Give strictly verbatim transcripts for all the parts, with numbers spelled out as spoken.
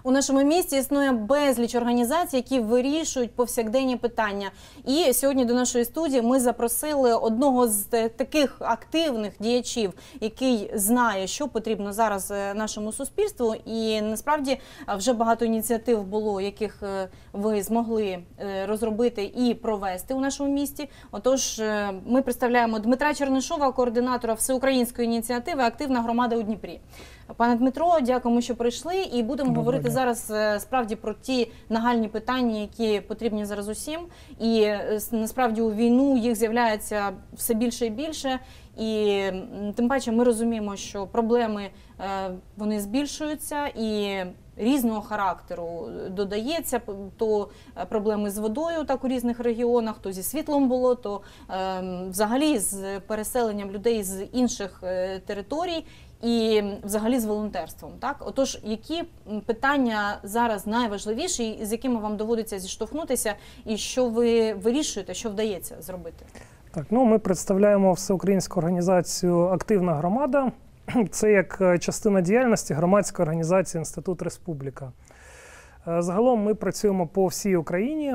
У нашому місті існує безліч організацій, які вирішують повсякденні питання. І сьогодні до нашої студії ми запросили одного з таких активних діячів, який знає, що потрібно зараз нашому суспільству. І насправді вже багато ініціатив було, яких ви змогли розробити і провести у нашому місті. Отож, ми представляємо Дмитра Чернишова, координатора всеукраїнської ініціативи «Активна громада у Дніпрі». Пане Дмитро, дякуємо, що прийшли, і будемо Добре. говорити зараз справді про ті нагальні питання, які потрібні зараз усім. І насправді у війну їх з'являється все більше і більше. І тим паче ми розуміємо, що проблеми вони збільшуються і різного характеру додається. То проблеми з водою так у різних регіонах, то зі світлом було, то взагалі з переселенням людей з інших територій. І взагалі з волонтерством. Так? Отож, які питання зараз найважливіші, з якими вам доводиться зіштовхнутися, і що ви вирішуєте, що вдається зробити? Так, ну, ми представляємо всеукраїнську організацію «Активна громада». Це як частина діяльності громадської організації «Інститут Республіка». Загалом ми працюємо по всій Україні.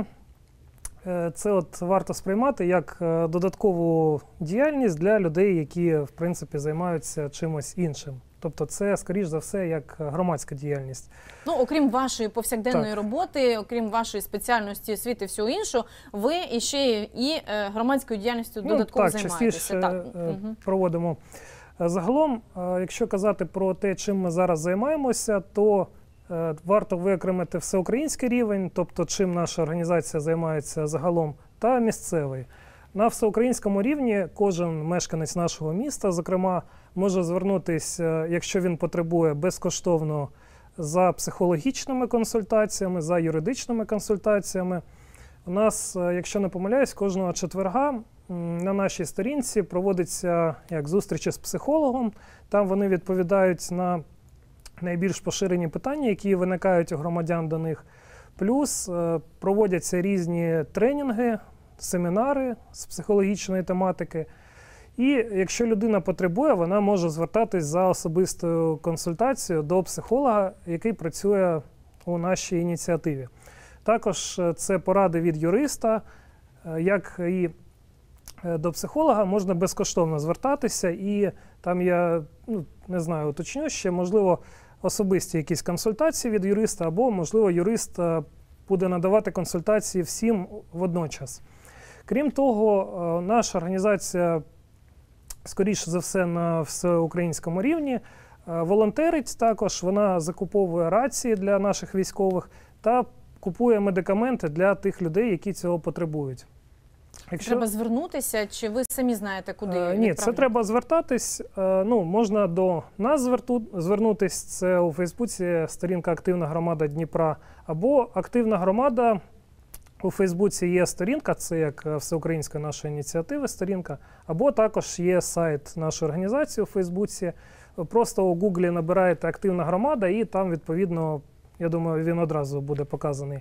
Це от варто сприймати як додаткову діяльність для людей, які, в принципі, займаються чимось іншим. Тобто це, скоріш за все, як громадська діяльність. Ну, окрім вашої повсякденної так. роботи, окрім вашої спеціальності, освіти і всього іншого, ви іще і громадською діяльністю ну, додатково так, займаєтеся. Частіше так, частіше проводимо. Загалом, якщо казати про те, чим ми зараз займаємося, то варто виокремити всеукраїнський рівень, тобто чим наша організація займається загалом, та місцевий. На всеукраїнському рівні кожен мешканець нашого міста, зокрема, може звернутися, якщо він потребує, безкоштовно за психологічними консультаціями, за юридичними консультаціями. У нас, якщо не помиляюсь, кожного четверга на нашій сторінці проводиться як зустрічі з психологом. Там вони відповідають на найбільш поширені питання, які виникають у громадян до них. Плюс проводяться різні тренінги, семінари з психологічної тематики. І якщо людина потребує, вона може звертатись за особистою консультацією до психолога, який працює у нашій ініціативі. Також це поради від юриста, як і до психолога можна безкоштовно звертатися. І там я, ну, не знаю, уточню ще, можливо, особисті якісь консультації від юриста, або, можливо, юрист буде надавати консультації всім водночас. Крім того, наша організація, скоріше за все, на всеукраїнському рівні, волонтерить також, вона закуповує рації для наших військових та купує медикаменти для тих людей, які цього потребують. Якщо... Треба звернутися, чи ви самі знаєте, куди відправляти? Ні, це треба звертатись. Ну, можна до нас звернутись, це у Фейсбуці сторінка «Активна громада Дніпра», або «Активна громада». У Фейсбуці є сторінка, це як всеукраїнська наша ініціатива сторінка, або також є сайт нашої організації у Фейсбуці. Просто у Гуглі набираєте «Активна громада» і там, відповідно, я думаю, він одразу буде показаний.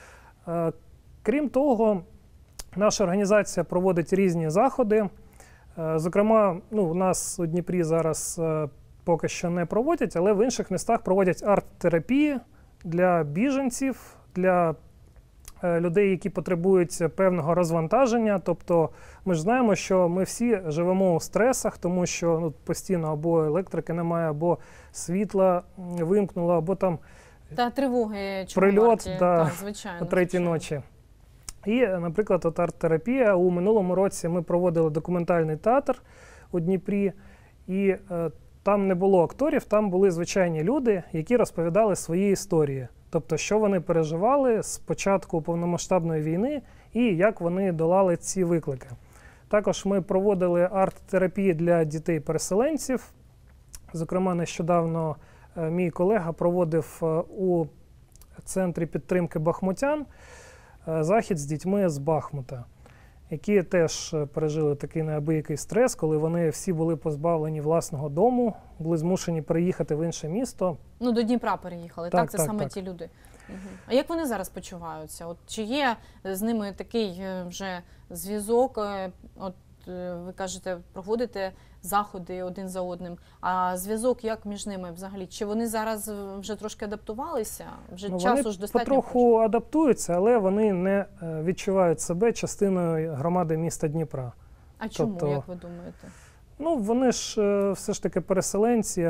Крім того, наша організація проводить різні заходи. Зокрема, ну, у нас у Дніпрі зараз поки що не проводять, але в інших містах проводять арт-терапії для біженців, для людей, які потребують певного розвантаження. Тобто ми ж знаємо, що ми всі живемо у стресах, тому що ну, постійно або електрики немає, або світла вимкнуло, або там та тривоги прильот да, так, звичайно, о третій ночі. І, наприклад, от арт-терапія. У минулому році ми проводили документальний театр у Дніпрі, і е, там не було акторів, там були звичайні люди, які розповідали свої історії. Тобто, що вони переживали з початку повномасштабної війни і як вони долали ці виклики. Також ми проводили арт-терапії для дітей-переселенців. Зокрема, нещодавно е, мій колега проводив е, у центрі підтримки бахмутян захід з дітьми з Бахмута, які теж пережили такий неабиякий стрес, коли вони всі були позбавлені власного дому, були змушені переїхати в інше місто. Ну, до Дніпра переїхали, так? так? Це так, саме так. ті люди. Угу. А як вони зараз почуваються? От, чи є з ними такий вже зв'язок? От е, ви кажете, проводите заходи один за одним. А зв'язок як між ними взагалі? Чи вони зараз вже трошки адаптувалися? Вже Ну, часу вони ж достатньо? потроху адаптуються, але вони не е, відчувають себе частиною громади міста Дніпра. А чому, тобто, як ви думаєте? Ну, вони ж е, все ж таки переселенці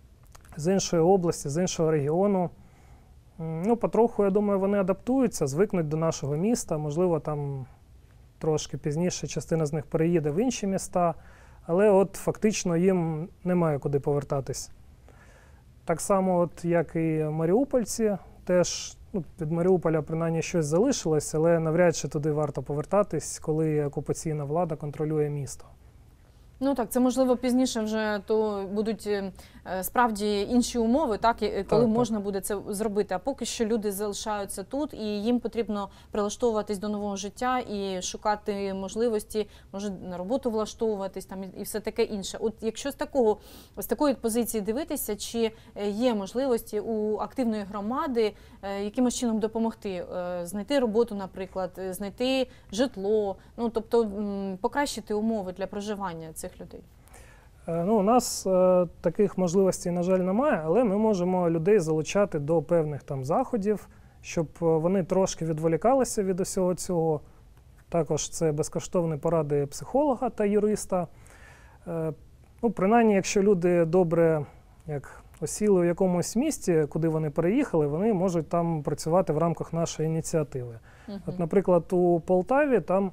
з іншої області, з іншого регіону. М, Ну, потроху, я думаю, вони адаптуються, звикнуть до нашого міста. Можливо, там трошки пізніше частина з них переїде в інші міста, але от фактично їм немає куди повертатись. Так само, от, як і маріупольці, теж ну, від Маріуполя принаймні щось залишилось, але навряд чи туди варто повертатись, коли окупаційна влада контролює місто. Ну так, це можливо пізніше вже то будуть е, справді інші умови, так, і- коли так. можна буде це зробити. А поки що люди залишаються тут, і їм потрібно прилаштовуватись до нового життя і шукати можливості, може на роботу влаштовуватись там і- і все таке інше. От якщо з такого з такої позиції дивитися, чи е, є можливості у активної громади е, якимось чином допомогти, е, знайти роботу, наприклад, е, знайти житло, ну тобто м, покращити умови для проживання цих людей. Е, Ну, у нас е, таких можливостей, на жаль, немає, але ми можемо людей залучати до певних там заходів, щоб е, вони трошки відволікалися від усього цього. Також це безкоштовні поради психолога та юриста. Е, Ну, принаймні, якщо люди добре як осіли у якомусь місті, куди вони переїхали, вони можуть там працювати в рамках нашої ініціативи. Мгм. От, наприклад, у Полтаві там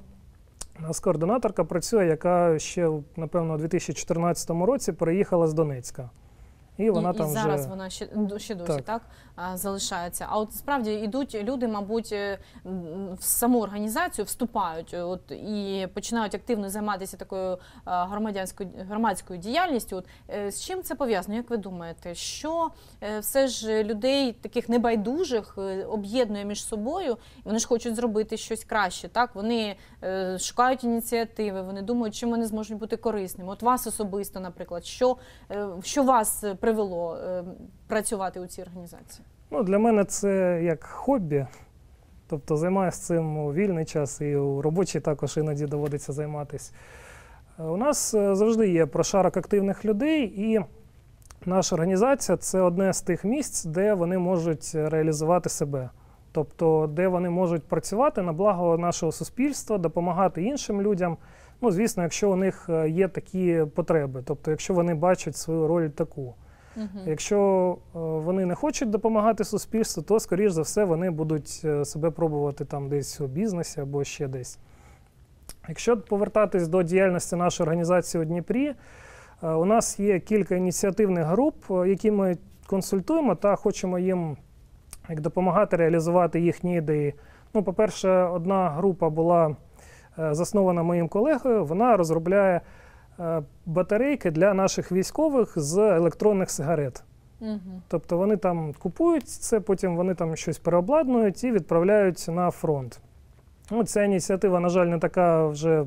у нас координаторка працює, яка ще, напевно, у дві тисячі чотирнадцятому році переїхала з Донецька. І вона і, там і зараз вже... вона ще, ну, ще досі так. Так. а, залишається. А от справді йдуть люди, мабуть, е, м, в саму організацію вступають е, от, і починають активно займатися такою а, громадянською громадською діяльністю. От, е, з чим це пов'язано? Як ви думаєте, що е, все ж людей таких небайдужих е, об'єднує між собою? Вони ж хочуть зробити щось краще. Так, вони е, шукають ініціативи, вони думають, чим вони зможуть бути корисними. От вас особисто, наприклад, що, е, що вас привело е, працювати у цій організації? Ну, для мене це як хобі. Тобто займаюся цим у вільний час і у робочий також іноді доводиться займатися. Е, У нас е, завжди є прошарок активних людей, і наша організація – це одне з тих місць, де вони можуть реалізувати себе. Тобто, де вони можуть працювати на благо нашого суспільства, допомагати іншим людям. Ну, звісно, якщо у них е, є такі потреби, тобто, якщо вони бачать свою роль таку. Угу. Якщо е, вони не хочуть допомагати суспільству, то, скоріш за все, вони будуть е, себе пробувати там десь у бізнесі або ще десь. Якщо повертатись до діяльності нашої організації у Дніпрі, е, у нас є кілька ініціативних груп, е, які ми консультуємо та хочемо їм як допомагати реалізувати їхні ідеї. Ну, по-перше, одна група була е, заснована моїм колегою, вона розробляє е, батарейки для наших військових з електронних сигарет. Угу. Тобто вони там купують це, потім вони там щось переобладнують і відправляють на фронт. Ну, ця ініціатива, на жаль, не така вже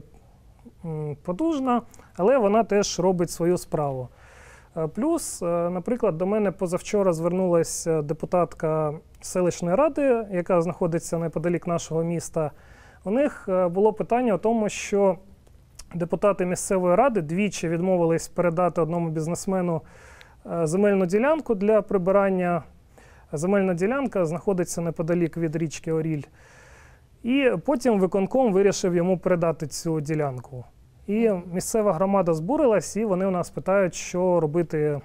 м, потужна, але вона теж робить свою справу. Е, Плюс, е, наприклад, до мене позавчора звернулася депутатка селищної ради, яка знаходиться неподалік нашого міста. У них е, було питання у тому, що депутати місцевої ради двічі відмовились передати одному бізнесмену е, земельну ділянку для прибирання. Земельна ділянка знаходиться неподалік від річки Оріль. І потім виконком вирішив йому передати цю ділянку. І місцева громада збурилась, і вони у нас питають, що робити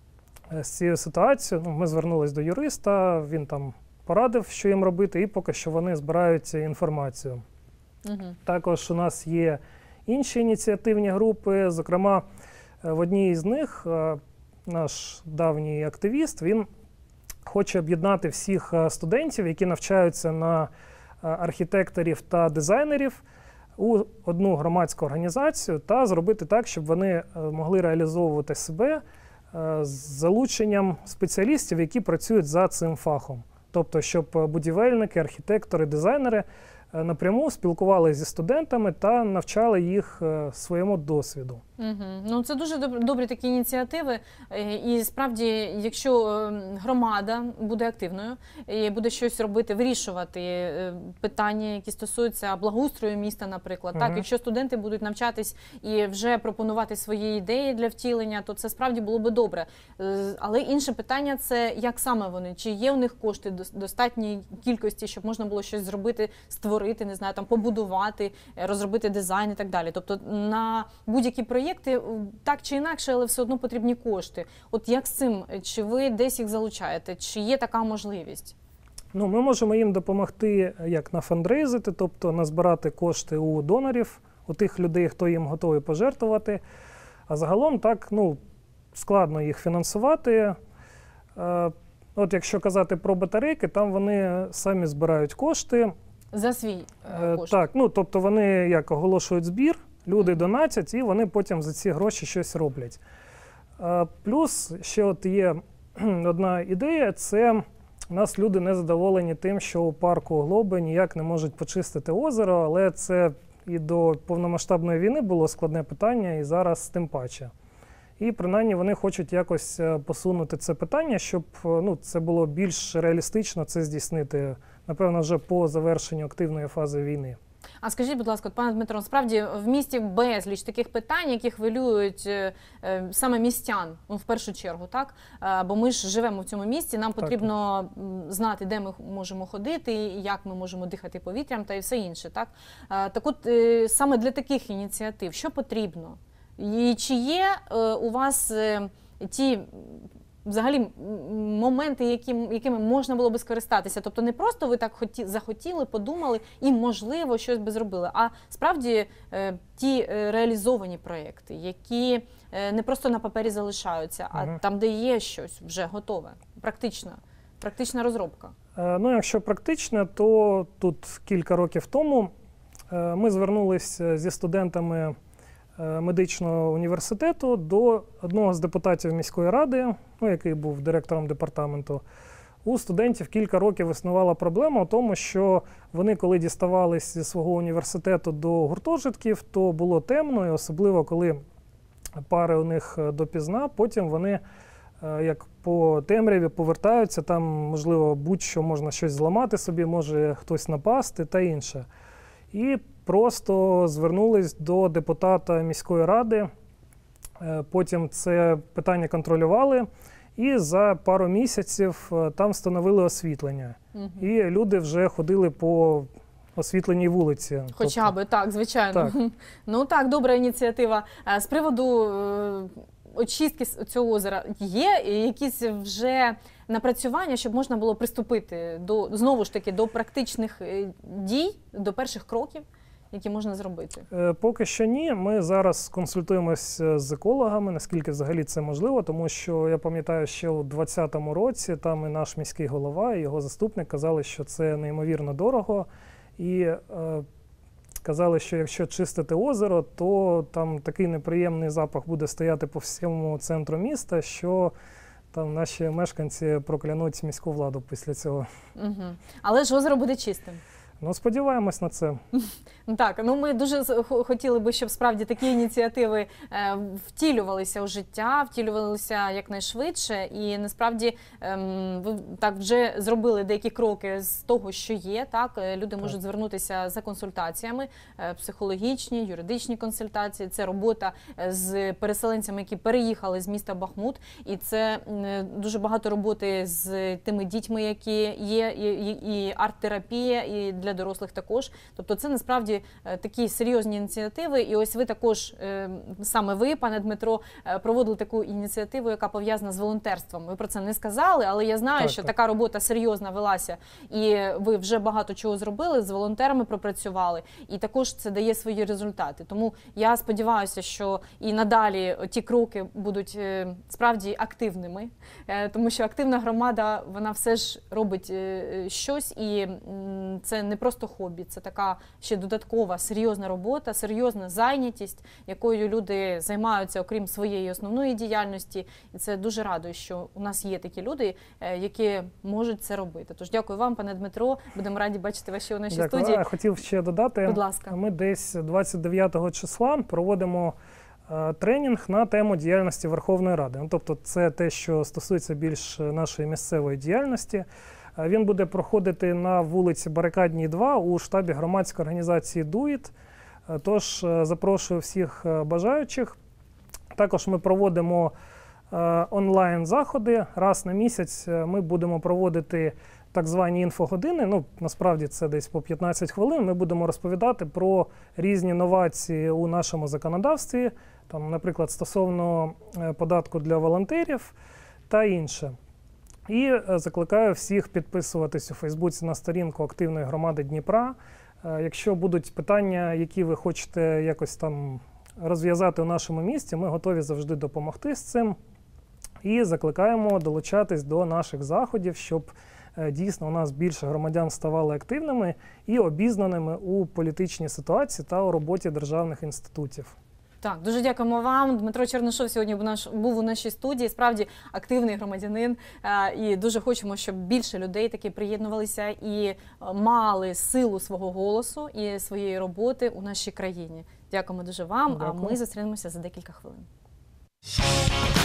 з цією ситуацією. Ну, ми звернулись до юриста, він там порадив, що їм робити, і поки що вони збирають інформацію. Угу. Також у нас є інші ініціативні групи, зокрема, в одній з них е, наш давній активіст, він хоче об'єднати всіх е, студентів, які навчаються на е, архітекторів та дизайнерів, у одну громадську організацію та зробити так, щоб вони е, могли реалізовувати себе е, з залученням спеціалістів, які працюють за цим фахом. Тобто, щоб будівельники, архітектори, дизайнери напряму спілкувалися зі студентами та навчали їх своєму досвіду. Угу. Ну, це дуже добрі, добрі такі ініціативи. І справді, якщо громада буде активною і буде щось робити, вирішувати питання, які стосуються благоустрою міста, наприклад, угу. так, якщо студенти будуть навчатись і вже пропонувати свої ідеї для втілення, то це справді було би добре. Але інше питання – це як саме вони, чи є у них кошти достатньої кількості, щоб можна було щось зробити, створити, не знаю, там побудувати, розробити дизайн і так далі. Тобто на будь-які проєкти так чи інакше, але все одно потрібні кошти. От як з цим? Чи ви десь їх залучаєте? Чи є така можливість? Ну, ми можемо їм допомогти як нафандрейзити, тобто назбирати кошти у донорів, у тих людей, хто їм готовий пожертвувати. А загалом так, ну, складно їх фінансувати. От якщо казати про батарейки, там вони самі збирають кошти. За свій кошт? Так, ну, тобто вони як оголошують збір, люди донатять, і вони потім за ці гроші щось роблять. Плюс ще от є одна ідея, це у нас люди не задоволені тим, що у парку Глоби ніяк не можуть почистити озеро, але це і до повномасштабної війни було складне питання, і зараз тим паче. І принаймні вони хочуть якось посунути це питання, щоб ну, це було більш реалістично це здійснити, напевно, вже по завершенню активної фази війни. А скажіть, будь ласка, пане Дмитро, справді в місті безліч таких питань, які хвилюють е, е, саме містян, ну, в першу чергу, так? Е, бо ми ж живемо в цьому місті, нам потрібно так. знати, де ми можемо ходити, як ми можемо дихати повітрям та і все інше, так? Е, так от, е, саме для таких ініціатив, що потрібно? І чи є е, у вас е, ті... взагалі моменти, яким, якими можна було би скористатися. Тобто не просто ви так хоті, захотіли, подумали і, можливо, щось би зробили, а справді е, ті е, реалізовані проєкти, які е, не просто на папері залишаються, а угу. там, де є щось вже готове, практична, практична розробка. Е, ну, якщо практично, то тут кілька років тому е, ми звернулися зі студентами медичного університету до одного з депутатів міської ради, ну, який був директором департаменту. У студентів кілька років існувала проблема у тому, що вони, коли діставались зі свого університету до гуртожитків, то було темно, і особливо, коли пари у них допізна, потім вони, як по темряві, повертаються, там, можливо, будь-що можна щось зламати собі, може хтось напасти та інше. І просто звернулись до депутата міської ради, потім це питання контролювали, і за пару місяців там встановили освітлення. Угу. І люди вже ходили по освітленій вулиці. Хоча тобто... би, так, звичайно. Так. Ну так, добра ініціатива. З приводу очистки цього озера, є якісь вже напрацювання, щоб можна було приступити до, знову ж таки, до практичних дій, до перших кроків, які можна зробити? Поки що ні. Ми зараз консультуємося з екологами, наскільки взагалі це можливо, тому що я пам'ятаю, ще у двадцятому році там і наш міський голова, і його заступник казали, що це неймовірно дорого. І е, казали, що якщо чистити озеро, то там такий неприємний запах буде стояти по всьому центру міста, що там наші мешканці проклянуть міську владу після цього. Угу. Але ж озеро буде чистим. Ну, сподіваємось на це. Так, ну ми дуже хотіли би, щоб справді такі ініціативи е, втілювалися у життя, втілювалися якнайшвидше. І насправді е, ви так вже зробили деякі кроки з того, що є. Так, люди так. можуть звернутися за консультаціями, е, психологічні, юридичні консультації. Це робота з переселенцями, які переїхали з міста Бахмут. І це е, дуже багато роботи з тими дітьми, які є, і, і, і арт-терапія, і для дорослих також. Тобто це насправді такі серйозні ініціативи. І ось ви також, саме ви, пане Дмитро, проводили таку ініціативу, яка пов'язана з волонтерством. Ви про це не сказали, але я знаю, так, що так. така робота серйозна велася. І ви вже багато чого зробили, з волонтерами пропрацювали. І також це дає свої результати. Тому я сподіваюся, що і надалі ті кроки будуть справді активними. Тому що активна громада, вона все ж робить щось, і це не просто хобі, це така ще додаткова серйозна робота, серйозна зайнятість, якою люди займаються окрім своєї основної діяльності. І це дуже радує, що у нас є такі люди, які можуть це робити. Тож дякую вам, пане Дмитро. Будемо раді бачити вас ще у нашій Дякую. студії. Я хотів ще додати, Будь ласка. ми десь двадцять дев'ятого числа проводимо е, тренінг на тему діяльності Верховної Ради. Ну, тобто це те, що стосується більш нашої місцевої діяльності. Е, Він буде проходити на вулиці Барикадній, два у штабі громадської організації «Дуїт». Е, Тож е, запрошую всіх е, бажаючих. Також ми проводимо е, онлайн-заходи. Раз на місяць е, ми будемо проводити так звані інфогодини, ну, насправді це десь по п'ятнадцять хвилин, ми будемо розповідати про різні новації у нашому законодавстві, там, наприклад, стосовно податку для волонтерів та інше. І закликаю всіх підписуватись у Фейсбуці на сторінку активної громади Дніпра. Якщо будуть питання, які ви хочете якось там розв'язати у нашому місті, ми готові завжди допомогти з цим. І закликаємо долучатись до наших заходів, щоб дійсно у нас більше громадян ставали активними і обізнаними у політичній ситуації та у роботі державних інститутів. Так, дуже дякуємо вам. Дмитро Чернишов сьогодні був, наш, був у нашій студії. Справді активний громадянин. Е, і дуже хочемо, щоб більше людей таки приєднувалися і мали силу свого голосу і своєї роботи у нашій країні. Дякуємо дуже вам, Дякую. а ми зустрінемося за декілька хвилин.